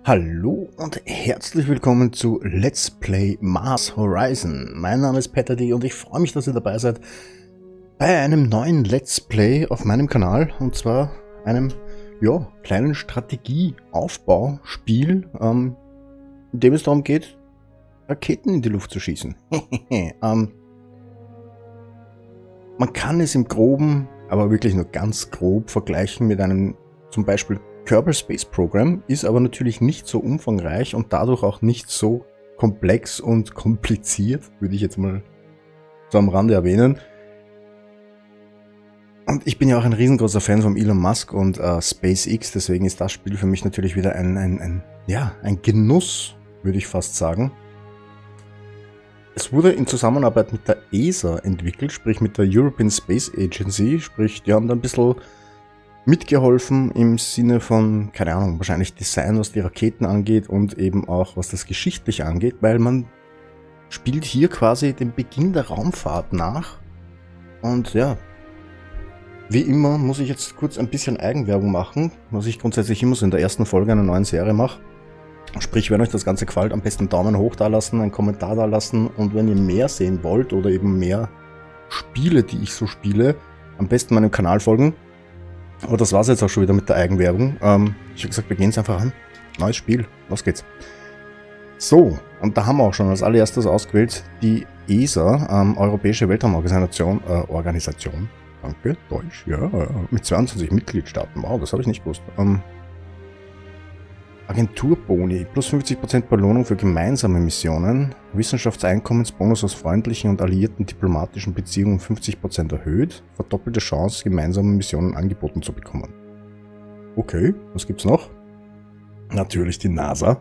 Hallo und herzlich willkommen zu Let's Play Mars Horizon. Mein Name ist Petter und ich freue mich, dass ihr dabei seid bei einem neuen Let's Play auf meinem Kanal. Und zwar einem kleinen Strategieaufbauspiel, in dem es darum geht, Raketen in die Luft zu schießen. Man kann es im Groben, aber wirklich nur ganz grob vergleichen mit einem zum Beispiel Kerbal Space Program, ist aber natürlich nicht so umfangreich und dadurch auch nicht so komplex und kompliziert, würde ich jetzt mal so am Rande erwähnen. Und ich bin ja auch ein riesengroßer Fan von Elon Musk und SpaceX, deswegen ist das Spiel für mich natürlich wieder ein Genuss, würde ich fast sagen. Es wurde in Zusammenarbeit mit der ESA entwickelt, sprich mit der European Space Agency, sprich die haben da ein bisschen mitgeholfen im Sinne von, keine Ahnung, wahrscheinlich Design, was die Raketen angeht und eben auch, was das Geschichtliche angeht, weil man spielt hier quasi den Beginn der Raumfahrt nach. Und ja, wie immer muss ich jetzt kurz ein bisschen Eigenwerbung machen, was ich grundsätzlich immer so in der ersten Folge einer neuen Serie mache. Sprich, wenn euch das Ganze gefällt, am besten einen Daumen hoch da lassen, einen Kommentar da lassen und wenn ihr mehr sehen wollt oder eben mehr Spiele, die ich so spiele, am besten meinem Kanal folgen. Aber das war's jetzt auch schon wieder mit der Eigenwerbung. Ich habe gesagt, wir gehen es einfach an. Neues Spiel, los geht's. So, und da haben wir auch schon als allererstes ausgewählt die ESA, Europäische Weltraumorganisation, danke, Deutsch, ja, mit 22 Mitgliedstaaten. Wow, das habe ich nicht gewusst. Agenturboni, plus 50% Belohnung für gemeinsame Missionen, Wissenschaftseinkommensbonus aus freundlichen und alliierten diplomatischen Beziehungen 50% erhöht, verdoppelte Chance, gemeinsame Missionen angeboten zu bekommen. Okay, was gibt's noch? Natürlich die NASA.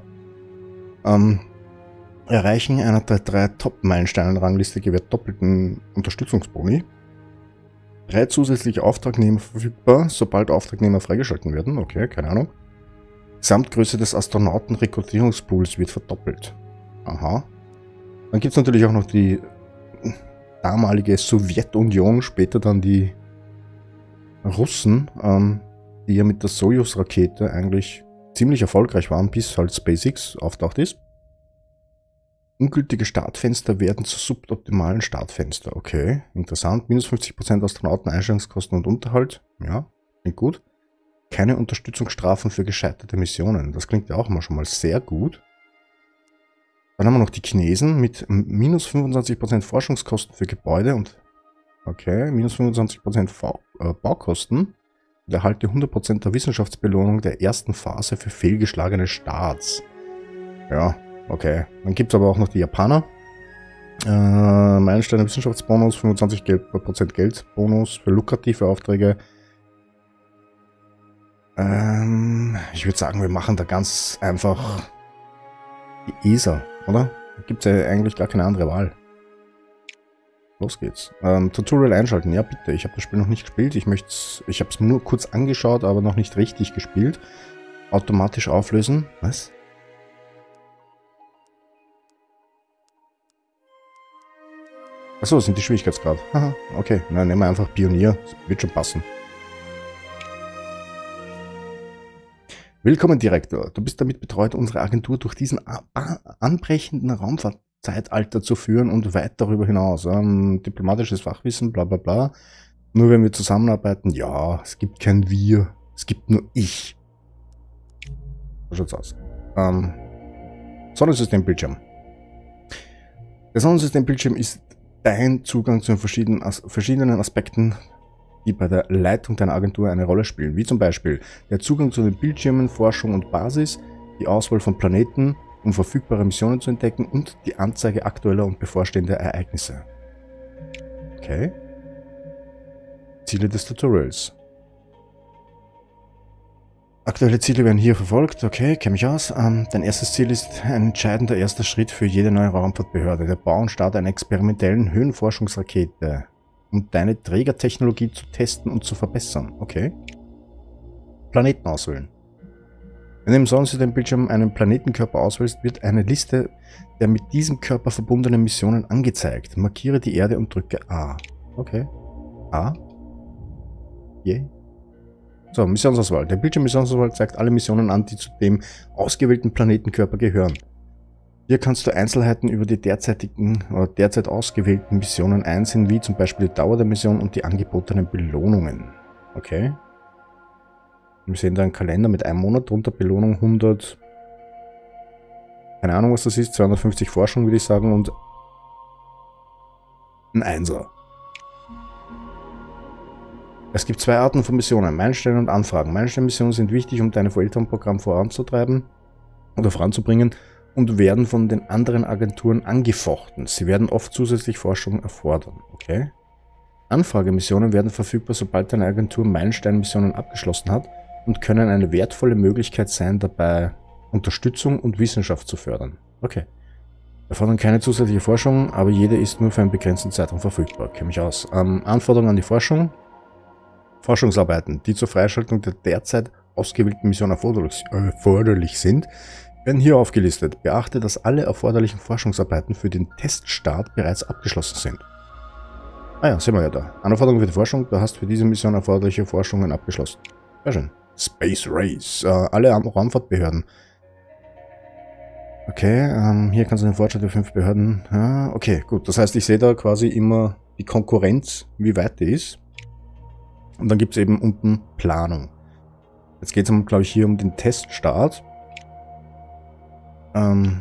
Erreichen einer der 3 Top-Meilensteinen-Rangliste gewährt doppelten Unterstützungsboni. 3 zusätzliche Auftragnehmer verfügbar, sobald Auftragnehmer freigeschalten werden. Okay, keine Ahnung. Gesamtgröße des Astronautenrekrutierungspools wird verdoppelt. Aha. Dann gibt es natürlich auch noch die damalige Sowjetunion, später dann die Russen, die ja mit der Sojus-Rakete eigentlich ziemlich erfolgreich waren, bis halt SpaceX auftaucht ist. Ungültige Startfenster werden zu suboptimalen Startfenster. Okay, interessant. Minus 50% Astronauten, Einstellungskosten und Unterhalt. Ja, klingt gut. Keine Unterstützungsstrafen für gescheiterte Missionen. Das klingt ja auch mal schon mal sehr gut. Dann haben wir noch die Chinesen mit minus 25% Forschungskosten für Gebäude und minus 25% Baukosten und erhalte 100% der Wissenschaftsbelohnung der ersten Phase für fehlgeschlagene Starts. Ja, okay. Dann gibt es aber auch noch die Japaner. Meilensteine Wissenschaftsbonus, 25% Geldbonus für lukrative Aufträge. Ich würde sagen, wir machen da ganz einfach die ESA, oder? Da gibt es ja eigentlich gar keine andere Wahl. Los geht's. Tutorial einschalten. Ja, bitte. Ich habe das Spiel noch nicht gespielt. Ich habe es nur kurz angeschaut, aber noch nicht richtig gespielt. Automatisch auflösen. Was? Achso, das sind die Schwierigkeitsgrad. Haha, okay. Na, nehmen wir einfach Pionier. Das wird schon passen. Willkommen, Direktor. Du bist damit betreut, unsere Agentur durch diesen anbrechenden Raumfahrtzeitalter zu führen und weit darüber hinaus. Diplomatisches Fachwissen, bla bla bla. Nur wenn wir zusammenarbeiten, ja, es gibt kein Wir, es gibt nur ich. So schaut's aus. Sonnensystembildschirm. Der Sonnensystembildschirm ist dein Zugang zu verschiedenen Aspekten, die bei der Leitung deiner Agentur eine Rolle spielen, wie zum Beispiel der Zugang zu den Bildschirmen, Forschung und Basis, die Auswahl von Planeten, um verfügbare Missionen zu entdecken und die Anzeige aktueller und bevorstehender Ereignisse. Okay. Ziele des Tutorials. Aktuelle Ziele werden hier verfolgt. Okay, kenne mich aus. Dein erstes Ziel ist ein entscheidender erster Schritt für jede neue Raumfahrtbehörde. Der Bau und Start einer experimentellen Höhenforschungsrakete, um deine Trägertechnologie zu testen und zu verbessern. Okay. Planeten auswählen. Wenn du im Sonnensystembildschirm einen Planetenkörper auswählst, wird eine Liste der mit diesem Körper verbundenen Missionen angezeigt. Markiere die Erde und drücke A. Okay. A. Je. So, Missionsauswahl. Der Bildschirm Missionsauswahl zeigt alle Missionen an, die zu dem ausgewählten Planetenkörper gehören. Hier kannst du Einzelheiten über die derzeitigen oder derzeit ausgewählten Missionen einsehen, wie zum Beispiel die Dauer der Mission und die angebotenen Belohnungen. Okay. Wir sehen da einen Kalender mit einem Monat drunter, Belohnung 100. Keine Ahnung, was das ist. 250 Forschung, würde ich sagen, und ein Einser. Es gibt zwei Arten von Missionen, Meilensteine und Anfragen. Meilensteinmissionen sind wichtig, um dein Elternprogramm voranzutreiben oder voranzubringen und werden von den anderen Agenturen angefochten. Sie werden oft zusätzlich Forschung erfordern. Okay. Anfragemissionen werden verfügbar, sobald deine Agentur Meilensteinmissionen abgeschlossen hat und können eine wertvolle Möglichkeit sein, dabei Unterstützung und Wissenschaft zu fördern. Okay. Erfordern keine zusätzliche Forschung, aber jede ist nur für einen begrenzten Zeitraum verfügbar. Kenne mich aus. Anforderungen an die Forschung. Forschungsarbeiten, die zur Freischaltung der derzeit ausgewählten Mission erforderlich sind, werden hier aufgelistet. Beachte, dass alle erforderlichen Forschungsarbeiten für den Teststart bereits abgeschlossen sind. Ah ja, sehen wir ja da. Anforderungen für die Forschung, du hast für diese Mission erforderliche Forschungen abgeschlossen. Sehr schön. Space Race, alle Raumfahrtbehörden. Okay, hier kannst du den Fortschritt der 5 Behörden. Ja, okay, gut. Das heißt, ich sehe da quasi immer die Konkurrenz, wie weit die ist. Und dann gibt es eben unten Planung. Jetzt geht es, glaube ich, hier um den Teststart. Wenn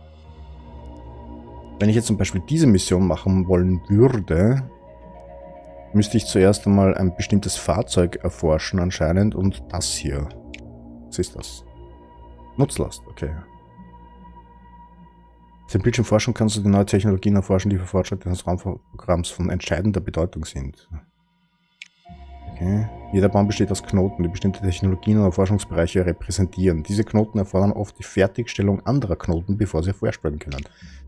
ich jetzt zum Beispiel diese Mission machen wollen würde, müsste ich zuerst einmal ein bestimmtes Fahrzeug erforschen anscheinend und das hier. Was ist das? Nutzlast, okay. Auf dem Bildschirm Forschung kannst du die neuen Technologien erforschen, die für Fortschritte des Raumprogramms von entscheidender Bedeutung sind. Okay. Jeder Baum besteht aus Knoten, die bestimmte Technologien oder Forschungsbereiche repräsentieren. Diese Knoten erfordern oft die Fertigstellung anderer Knoten, bevor sie erforscht werden können.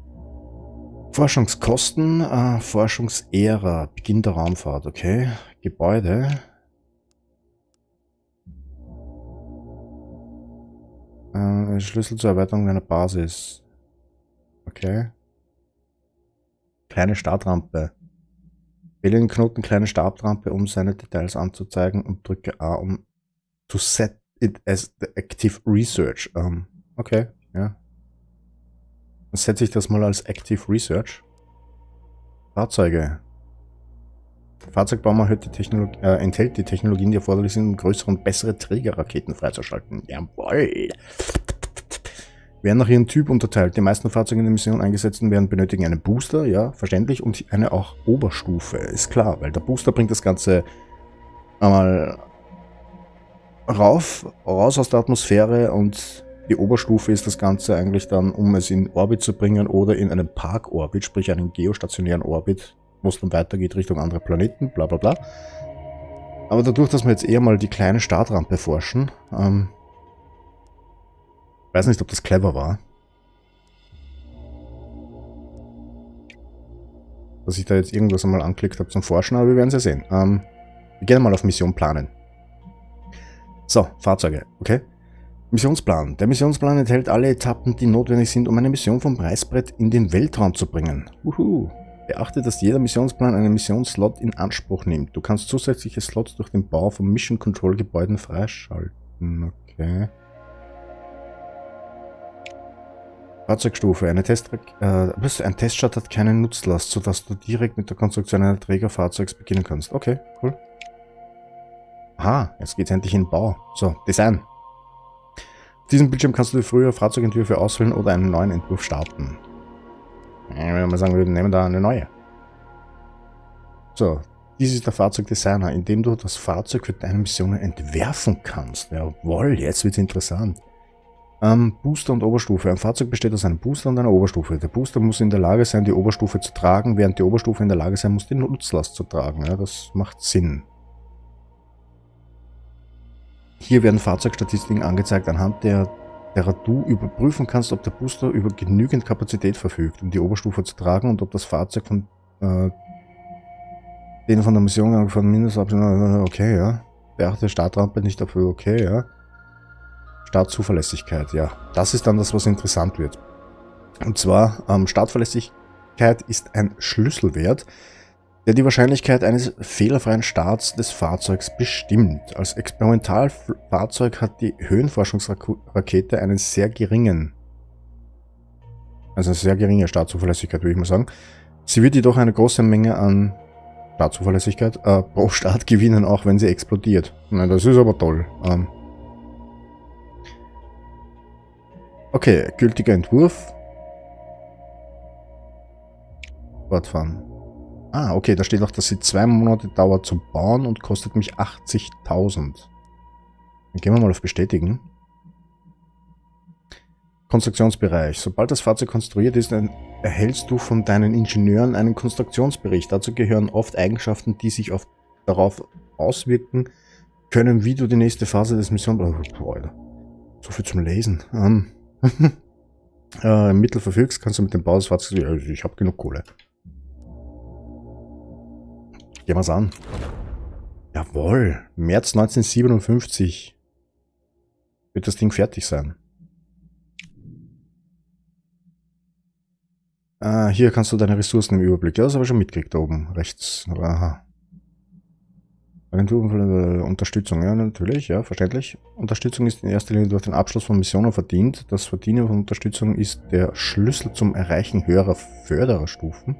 Forschungskosten, Forschungsära, Beginn der Raumfahrt, okay. Gebäude. Schlüssel zur Erweiterung einer Basis. Okay. Kleine Startrampe. Wähle den Knoten kleine Startrampe, um seine Details anzuzeigen und drücke A, um to set it as the active research. Okay, ja. Dann setze ich das mal als Active Research. Fahrzeuge. Fahrzeugbaum enthält die Technologien, die erforderlich sind, um größere und bessere Trägerraketen freizuschalten. Jawohl! Werden nach ihrem Typ unterteilt. Die meisten Fahrzeuge in der Mission eingesetzten werden benötigen einen Booster, ja, verständlich, und eine auch Oberstufe, ist klar, weil der Booster bringt das Ganze einmal raus aus der Atmosphäre und die Oberstufe ist das Ganze eigentlich dann, um es in Orbit zu bringen oder in einen Parkorbit, sprich einen geostationären Orbit, wo es dann weitergeht Richtung andere Planeten, bla bla bla. Aber dadurch, dass wir jetzt eher mal die kleine Startrampe forschen, weiß nicht, ob das clever war. Dass ich da jetzt irgendwas einmal anklickt habe zum Forschen, aber wir werden es ja sehen. Wir gehen mal auf Mission planen. So, Fahrzeuge, okay. Missionsplan. Der Missionsplan enthält alle Etappen, die notwendig sind, um eine Mission vom Reißbrett in den Weltraum zu bringen. Beachte, dass jeder Missionsplan einen Missionsslot in Anspruch nimmt. Du kannst zusätzliche Slots durch den Bau von Mission Control Gebäuden freischalten. Okay. Fahrzeugstufe. Ein Teststart hat keine Nutzlast, sodass du direkt mit der Konstruktion eines Trägerfahrzeugs beginnen kannst. Okay, cool. Aha, jetzt geht's endlich in den Bau. So, Design. Auf diesem Bildschirm kannst du die frühere Fahrzeugentwürfe auswählen oder einen neuen Entwurf starten. Wenn wir mal sagen würden, nehmen wir da eine neue. So, dies ist der Fahrzeugdesigner, in dem du das Fahrzeug für deine Missionen entwerfen kannst. Jawohl, jetzt wird's interessant. Booster und Oberstufe. Ein Fahrzeug besteht aus einem Booster und einer Oberstufe. Der Booster muss in der Lage sein, die Oberstufe zu tragen, während die Oberstufe in der Lage sein muss, die Nutzlast zu tragen. Ja, das macht Sinn. Hier werden Fahrzeugstatistiken angezeigt, anhand derer du überprüfen kannst, ob der Booster über genügend Kapazität verfügt, um die Oberstufe zu tragen und ob das Fahrzeug von den von der Mission von Mindestabstand, okay, ja. Beachte Startrampe nicht dafür, okay, ja. Startzuverlässigkeit, ja. Das ist dann das, was interessant wird. Und zwar, Startverlässigkeit ist ein Schlüsselwert, der die Wahrscheinlichkeit eines fehlerfreien Starts des Fahrzeugs bestimmt. Als Experimentalfahrzeug hat die Höhenforschungsrakete einen sehr geringen, also eine sehr geringe Startzuverlässigkeit, würde ich mal sagen. Sie wird jedoch eine große Menge an Startzuverlässigkeit pro Start gewinnen, auch wenn sie explodiert. Nein, das ist aber toll. Okay, gültiger Entwurf. Fortfahren. Ah, okay, da steht auch, dass sie 2 Monate dauert zum Bauen und kostet mich 80.000. Dann gehen wir mal auf Bestätigen. Konstruktionsbereich. Sobald das Fahrzeug konstruiert ist, erhältst du von deinen Ingenieuren einen Konstruktionsbericht. Dazu gehören oft Eigenschaften, die sich darauf auswirken können, wie du die nächste Phase des Missions... Oh, Alter. So viel zum Lesen. Mittel verfügst, kannst du mit dem Bau des Fahrzeugs... Also ich habe genug Kohle. Gehen wir's an. Jawohl. März 1957 wird das Ding fertig sein. Hier kannst du deine Ressourcen im Überblick. Ja, das habe ich schon mitgekriegt da oben. Rechts. Aha. Agentur Unterstützung, ja, natürlich, ja, verständlich. Unterstützung ist in erster Linie durch den Abschluss von Missionen verdient. Das Verdienen von Unterstützung ist der Schlüssel zum Erreichen höherer Fördererstufen.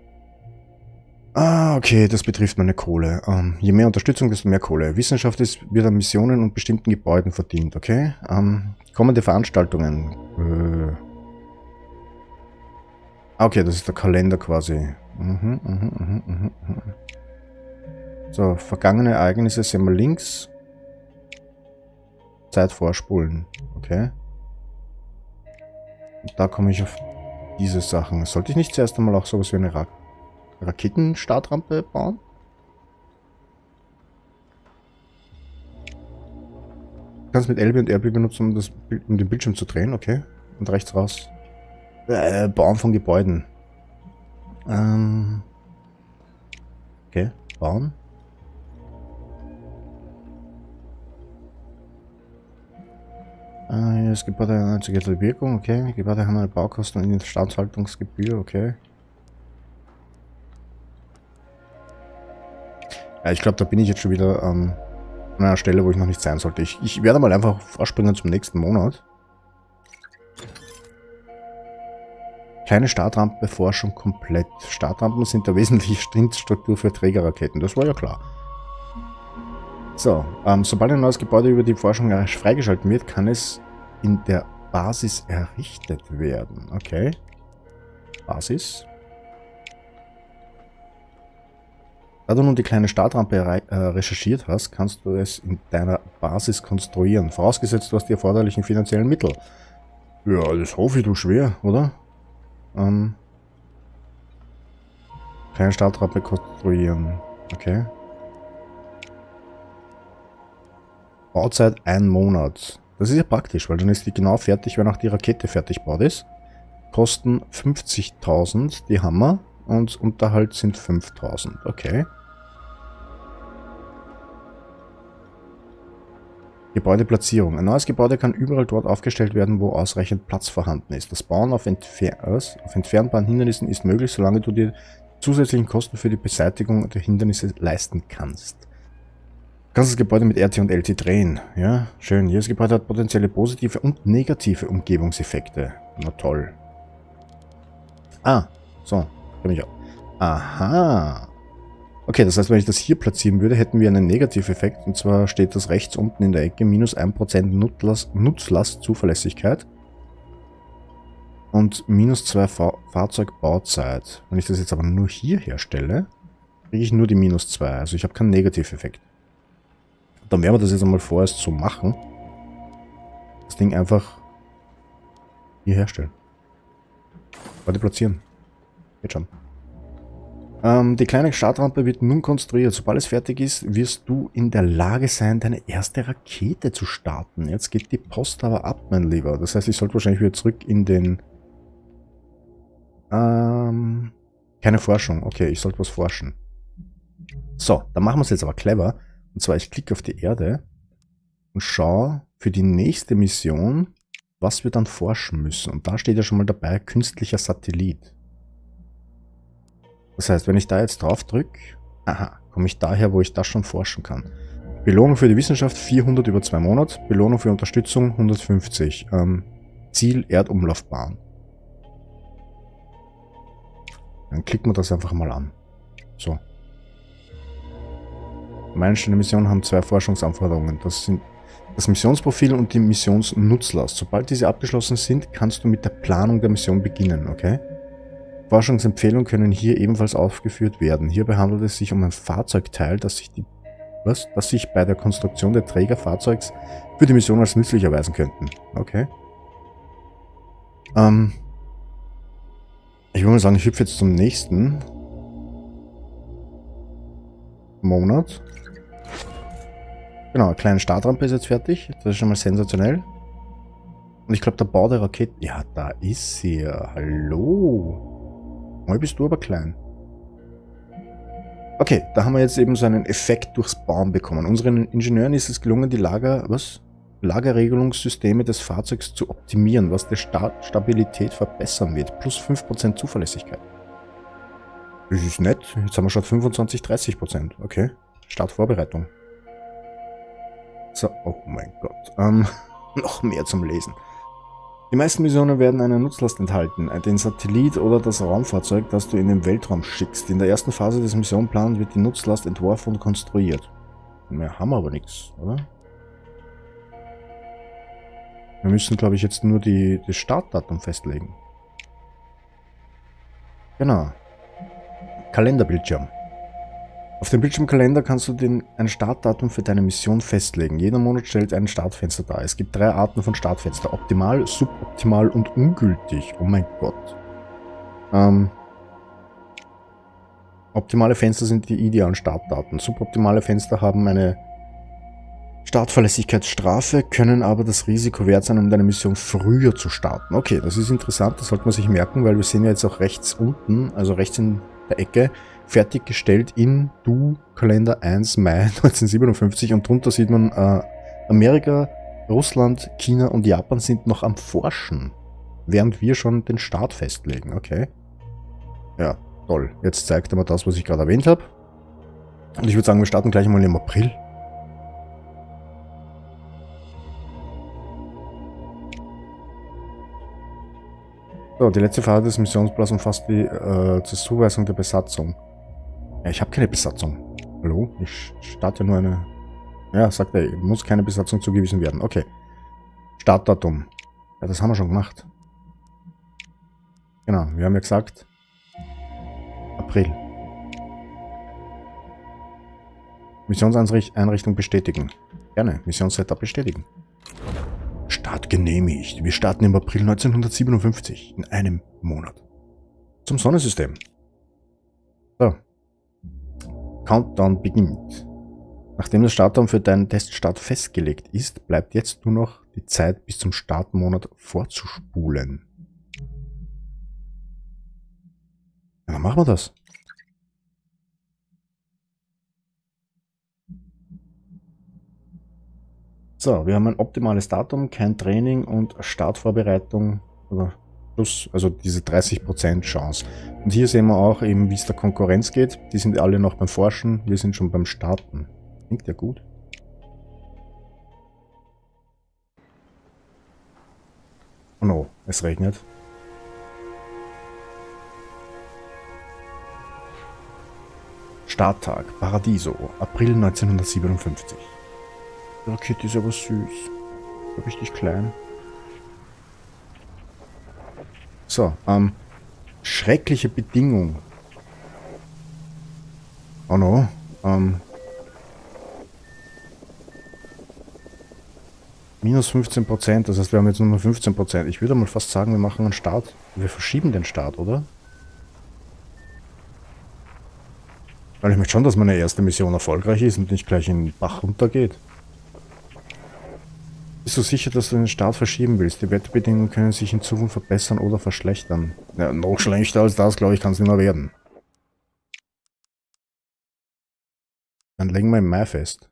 Ah, okay, das betrifft meine Kohle. Je mehr Unterstützung, desto mehr Kohle. Wissenschaft wird an Missionen und bestimmten Gebäuden verdient, okay? Kommende Veranstaltungen. Okay, das ist der Kalender quasi. So, vergangene Ereignisse sehen wir links. Zeit vorspulen. Okay. Und da komme ich auf diese Sachen. Sollte ich nicht zuerst einmal auch sowas wie eine Raketenstartrampe bauen? Du kannst mit LB und RB benutzen, um den Bildschirm zu drehen, okay. Und rechts raus. Bauen von Gebäuden. Okay, bauen. Hier ist Gebäude eine einzige Wirkung, okay. Gebäude haben eine Baukosten und Instandhaltungsgebühr, okay. Ja, ich glaube, da bin ich jetzt schon wieder an einer Stelle, wo ich noch nicht sein sollte. Ich werde mal einfach vorspringen zum nächsten Monat. Kleine Startrampe, Forschung komplett. Startrampen sind der wesentliche Struktur für Trägerraketen. Das war ja klar. So, sobald ein neues Gebäude über die Forschung freigeschaltet wird, kann es in der Basis errichtet werden. Okay. Basis. Da du nun die kleine Startrampe recherchiert hast, kannst du es in deiner Basis konstruieren. Vorausgesetzt, du hast die erforderlichen finanziellen Mittel. Ja, das hoffe ich doch schwer, oder? Kleine Startrampe konstruieren. Okay. Bauzeit 1 Monat. Das ist ja praktisch, weil dann ist die genau fertig, wenn auch die Rakete fertig gebaut ist. Kosten 50.000 die Hammer und Unterhalt sind 5.000. Okay. Gebäudeplatzierung. Ein neues Gebäude kann überall dort aufgestellt werden, wo ausreichend Platz vorhanden ist. Das Bauen auf entfernbaren Hindernissen ist möglich, solange du dir zusätzlichen Kosten für die Beseitigung der Hindernisse leisten kannst. Du kannst das Gebäude mit RT und LT drehen. Ja, schön. Jedes Gebäude hat potenzielle positive und negative Umgebungseffekte. Na toll. Ah, so. Da bin ich auch. Aha. Okay, das heißt, wenn ich das hier platzieren würde, hätten wir einen Negativeffekt. Und zwar steht das rechts unten in der Ecke. Minus 1% Nutzlastzuverlässigkeit. Und minus 2 Fahrzeugbauzeit. Wenn ich das jetzt aber nur hier herstelle, kriege ich nur die minus 2. Also ich habe keinen Negativeffekt. Dann werden wir das jetzt einmal vorerst so machen. Das Ding einfach hier herstellen. Warte, platzieren. Geht schon. Die kleine Startrampe wird nun konstruiert. Sobald es fertig ist, wirst du in der Lage sein, deine erste Rakete zu starten. Jetzt geht die Post aber ab, mein Lieber. Das heißt, ich sollte wahrscheinlich wieder zurück in den... keine Forschung. Okay, ich sollte was forschen. So, dann machen wir es jetzt aber clever. Und zwar, ich klicke auf die Erde und schaue für die nächste Mission, was wir dann forschen müssen. Und da steht ja schon mal dabei, künstlicher Satellit. Das heißt, wenn ich da jetzt drauf drücke, aha, komme ich daher, wo ich das schon forschen kann. Belohnung für die Wissenschaft 400 über 2 Monate. Belohnung für Unterstützung 150. Ziel Erdumlaufbahn. Dann klicken wir das einfach mal an. So. Meilensteine Missionen haben 2 Forschungsanforderungen. Das sind das Missionsprofil und die Missionsnutzlast. Sobald diese abgeschlossen sind, kannst du mit der Planung der Mission beginnen, okay? Forschungsempfehlungen können hier ebenfalls aufgeführt werden. Hierbei handelt es sich um ein Fahrzeugteil, das sich bei der Konstruktion der Trägerfahrzeugs für die Mission als nützlich erweisen könnten. Okay. Ich würde mal sagen, ich hüpfe jetzt zum nächsten Monat. Genau, eine kleine Startrampe ist jetzt fertig. Das ist schon mal sensationell. Und ich glaube, der Bau der Rakete... Ja, da ist sie. Hallo. Mal bist du aber klein. Okay, da haben wir jetzt eben so einen Effekt durchs Bauen bekommen. Unseren Ingenieuren ist es gelungen, die Lagerregelungssysteme des Fahrzeugs zu optimieren, was die Stabilität verbessern wird. Plus 5% Zuverlässigkeit. Das ist nett. Jetzt haben wir schon 25-30%. Okay. Startvorbereitung. So, oh mein Gott. Noch mehr zum Lesen. Die meisten Missionen werden eine Nutzlast enthalten, den Satellit oder das Raumfahrzeug, das du in den Weltraum schickst. In der ersten Phase des Missionplans wird die Nutzlast entworfen und konstruiert. Mehr haben wir aber nichts, oder? Wir müssen, glaube ich, jetzt nur das Startdatum festlegen. Genau. Kalenderbildschirm. Auf dem Bildschirmkalender kannst du ein Startdatum für deine Mission festlegen. Jeder Monat stellt ein Startfenster dar. Es gibt 3 Arten von Startfenster. Optimal, suboptimal und ungültig. Oh mein Gott. Optimale Fenster sind die idealen Startdaten. Suboptimale Fenster haben eine Startverlässlichkeitsstrafe, können aber das Risiko wert sein, um deine Mission früher zu starten. Okay, das ist interessant, das sollte man sich merken, weil wir sehen ja jetzt auch rechts unten, also rechts in der Ecke, fertiggestellt in Du-Kalender 1 Mai 1957 und drunter sieht man, Amerika, Russland, China und Japan sind noch am Forschen, während wir schon den Start festlegen. Okay. Ja, toll. Jetzt zeigt er mir das, was ich gerade erwähnt habe. Und ich würde sagen, wir starten gleich mal im April. So, die letzte Phase des Missionsplans umfasst die zur Zuweisung der Besatzung. Ja, ich habe keine Besatzung. Hallo? Ich starte nur eine... Ja, sagt er, muss keine Besatzung zugewiesen werden. Okay. Startdatum. Ja, das haben wir schon gemacht. Genau, wir haben ja gesagt... April. Missionseinrichtung bestätigen. Gerne, Missionssetup bestätigen. Start genehmigt. Wir starten im April 1957, in einem Monat. Zum Sonnensystem. So. Countdown beginnt. Nachdem das Startdatum für deinen Teststart festgelegt ist, bleibt jetzt nur noch die Zeit bis zum Startmonat vorzuspulen. Ja, dann machen wir das. So, wir haben ein optimales Datum, kein Training und Startvorbereitung oder plus, also diese 30% Chance. Und hier sehen wir auch eben, wie es der Konkurrenz geht. Die sind alle noch beim Forschen, wir sind schon beim Starten. Klingt ja gut. Oh no, es regnet. Starttag, Paradiso, April 1957. Die Rakete ist aber süß. Richtig klein. So, schreckliche Bedingung. Oh no. Minus 15%, das heißt, wir haben jetzt nur noch 15%. Ich würde mal fast sagen, wir machen einen Start. Wir verschieben den Start, oder? Weil ich möchte schon, dass meine erste Mission erfolgreich ist und nicht gleich in den Bach runtergeht. Bist du sicher, dass du den Start verschieben willst? Die Wetterbedingungen können sich in Zukunft verbessern oder verschlechtern. Ja, noch schlechter als das, glaube ich, kann es nicht mehr werden. Dann legen wir im Mai fest.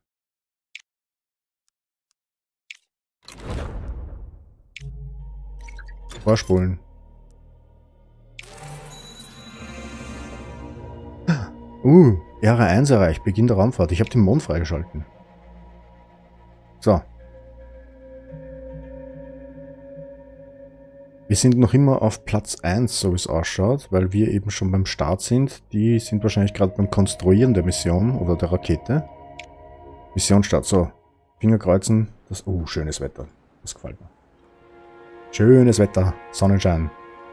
Vorspulen. Ära 1 erreicht. Beginn der Raumfahrt. Ich habe den Mond freigeschalten. So. Wir sind noch immer auf Platz 1, so wie es ausschaut, weil wir eben schon beim Start sind. Die sind wahrscheinlich gerade beim Konstruieren der Mission oder der Rakete. Missionsstart, so. Finger kreuzen. Das, schönes Wetter. Das gefällt mir. Schönes Wetter. Sonnenschein.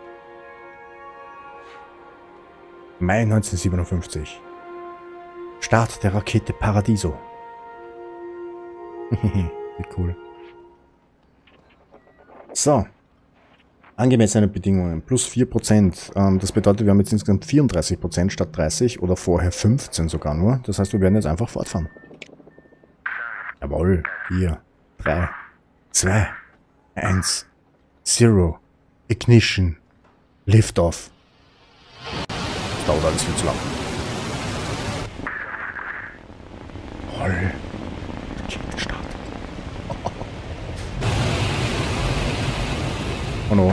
Mai 1957. Start der Rakete Paradiso. Wie cool. So. Angemessene Bedingungen. Plus 4%. Das bedeutet, wir haben jetzt insgesamt 34% statt 30 oder vorher 15 sogar nur. Das heißt, wir werden jetzt einfach fortfahren. Jawohl. 4, 3, 2, 1, 0. Ignition. Liftoff. Das dauert alles viel zu lang. Roll. Rakete startet. Oh no.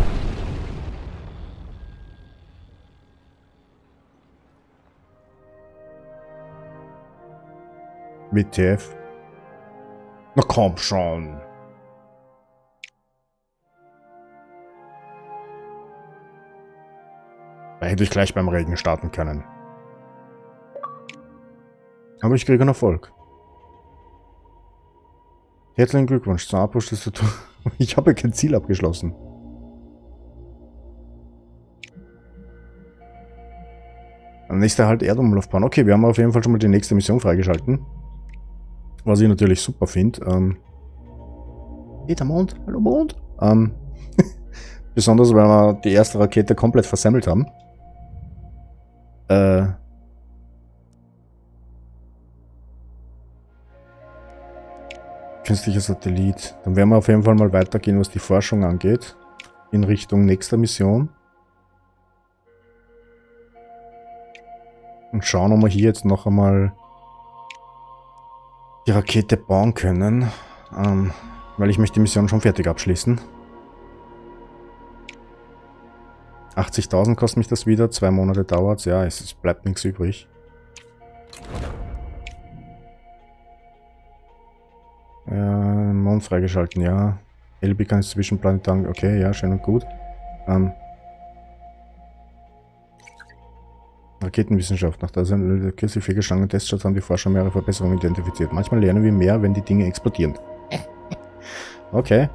WTF? Na komm schon. Da hätte ich gleich beim Regen starten können. Aber ich kriege einen Erfolg. Herzlichen Glückwunsch zum Abschluss des Tutorials. Ich habe kein Ziel abgeschlossen. Dann ist halt Erdumlaufbahn. Okay, wir haben auf jeden Fall schon mal die nächste Mission freigeschalten. Was ich natürlich super finde. Hey, der Mond. Hallo Mond. Besonders, weil wir die erste Rakete komplett versemmelt haben. Künstlicher Satellit. Dann werden wir auf jeden Fall mal weitergehen, was die Forschung angeht. In Richtung nächster Mission. Und schauen, ob wir hier jetzt noch einmal die Rakete bauen können. Weil ich möchte die Mission schon fertig abschließen. 80.000 kostet mich das wieder. 2 Monate dauert es. Ja, es bleibt nichts übrig. Mond freigeschalten, ja. LB kann es zwischenplanetaren. Okay, ja, schön und gut. Raketenwissenschaft. Nach der kürzlich fehlgeschlagenen Teststarts haben die Forscher mehrere Verbesserungen identifiziert. Manchmal lernen wir mehr, wenn die Dinge explodieren. Okay.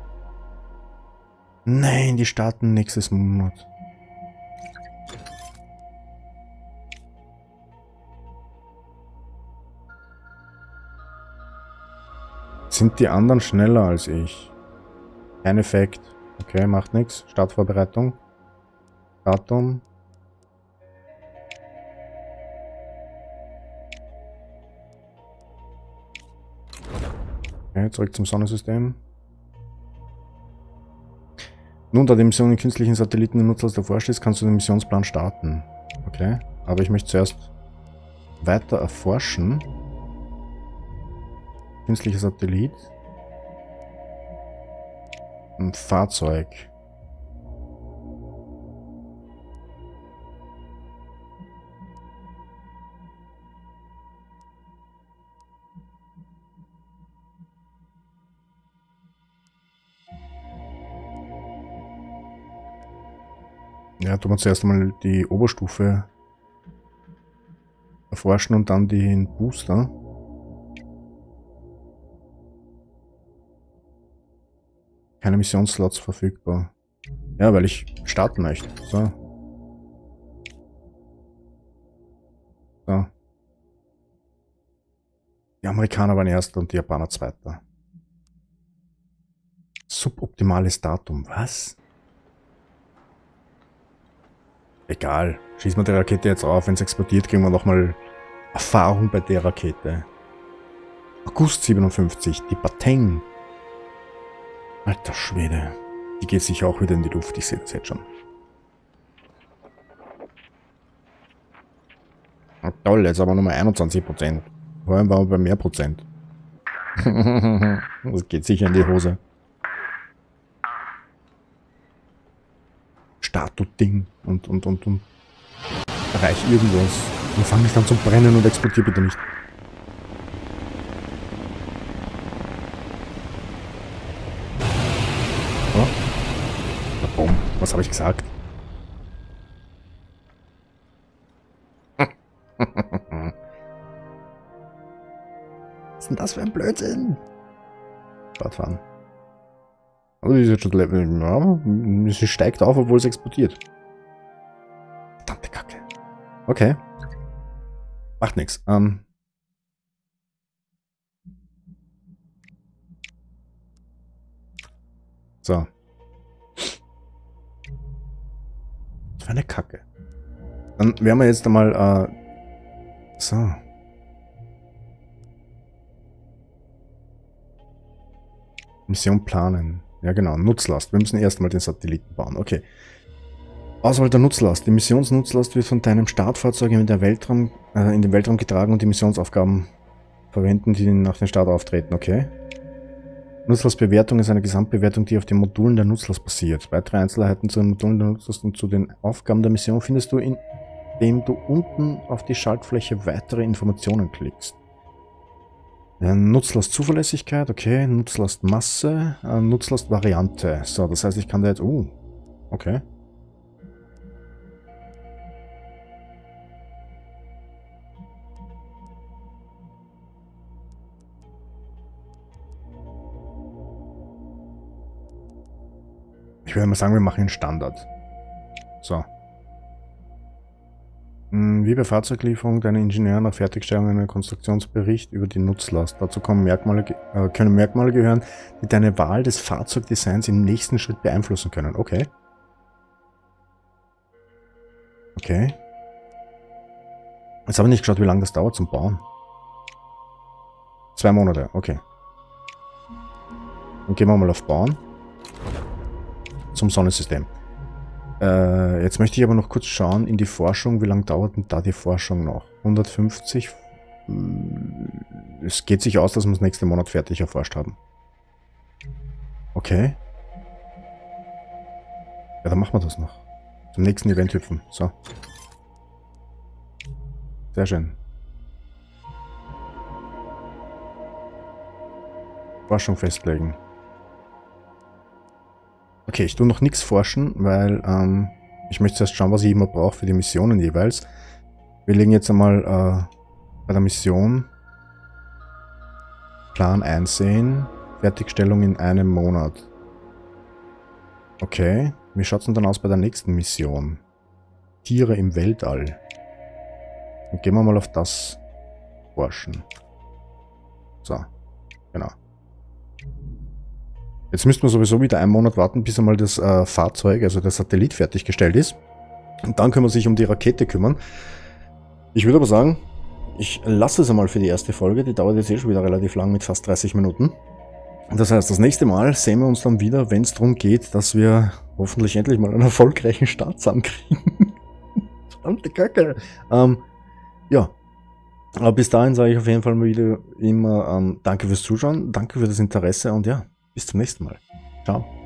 Nein, die starten nächstes Monat. Sind die anderen schneller als ich? Kein Effekt. Okay, macht nichts. Startvorbereitung. Datum. Okay, zurück zum Sonnensystem. Nun, da die Mission in künstlichen Satelliten im Nutzlast erforscht ist, kannst du den Missionsplan starten. Okay, aber ich möchte zuerst weiter erforschen. Künstlicher Satellit. Ein Fahrzeug. Ja, tun wir zuerst einmal die Oberstufe erforschen und dann den Booster. Keine Missionsslots verfügbar. Ja, weil ich starten möchte. So. So. Die Amerikaner waren erster und die Japaner zweiter. Suboptimales Datum. Was? Egal. Schießen wir die Rakete jetzt auf. Wenn es explodiert, kriegen wir nochmal Erfahrung bei der Rakete. August 57. Die Bateng. Alter Schwede. Die geht sicher auch wieder in die Luft. Ich sehe das jetzt schon. Oh, toll, jetzt aber nochmal 21%. Vorhin waren wir bei mehr Prozent. Das geht sicher in die Hose. Statut-Ding und. Erreich irgendwas. Und fang nicht an zu brennen und explodier bitte nicht. Oh. Na, boom. Was habe ich gesagt? Was ist denn das für ein Blödsinn? Fahrradfahren. Also die ist jetzt schon Level. Ja, sie steigt auf, obwohl es explodiert. Verdammte Kacke. Okay. Macht nichts. So. Was für eine Kacke. Dann werden wir jetzt einmal, so. Mission planen. Ja genau, Nutzlast. Wir müssen erstmal den Satelliten bauen. Okay. Auswahl der Nutzlast. Die Missionsnutzlast wird von deinem Startfahrzeug in den Weltraum getragen und die Missionsaufgaben verwenden, die nach dem Start auftreten. Okay. Nutzlastbewertung ist eine Gesamtbewertung, die auf den Modulen der Nutzlast basiert. Weitere Einzelheiten zu den Modulen der Nutzlast und zu den Aufgaben der Mission findest du, indem du unten auf die Schaltfläche weitere Informationen klickst. Nutzlastzuverlässigkeit, okay. Nutzlastmasse, Nutzlastvariante. So, das heißt, ich kann da jetzt... okay. Ich würde mal sagen, wir machen einen Standard. So. Wie bei Fahrzeuglieferung, deine Ingenieure nach Fertigstellung einen Konstruktionsbericht über die Nutzlast. Dazu können Merkmale gehören, die deine Wahl des Fahrzeugdesigns im nächsten Schritt beeinflussen können. Okay. Okay. Jetzt habe ich nicht geschaut, wie lange das dauert zum Bauen. 2 Monate, okay. Dann gehen wir mal auf Bauen. Zum Sonnensystem. Jetzt möchte ich aber noch kurz schauen in die Forschung. Wie lange dauert denn da die Forschung noch? 150? Es geht sich aus, dass wir es nächsten Monat fertig erforscht haben. Okay. Ja, dann machen wir das noch. Zum nächsten Event hüpfen. So. Sehr schön. Forschung festlegen. Okay, ich tue noch nichts forschen, weil ich möchte erst schauen, was ich immer brauche für die Missionen jeweils. Wir legen jetzt einmal bei der Mission Plan einsehen, Fertigstellung in einem Monat. Okay, wie schaut es denn dann aus bei der nächsten Mission? Tiere im Weltall. Dann gehen wir mal auf das forschen. So, genau. Jetzt müssten wir sowieso wieder einen Monat warten, bis einmal das Fahrzeug, also der Satellit, fertiggestellt ist. Und dann können wir sich um die Rakete kümmern. Ich würde aber sagen, ich lasse es einmal für die erste Folge. Die dauert jetzt eh schon wieder relativ lang mit fast 30 Minuten. Das heißt, das nächste Mal sehen wir uns dann wieder, wenn es darum geht, dass wir hoffentlich endlich mal einen erfolgreichen Start zusammenkriegen. Verdammte Kacke. Ja. Aber bis dahin sage ich auf jeden Fall mal wieder immer danke fürs Zuschauen, danke für das Interesse und ja, bis zum nächsten Mal. Ciao.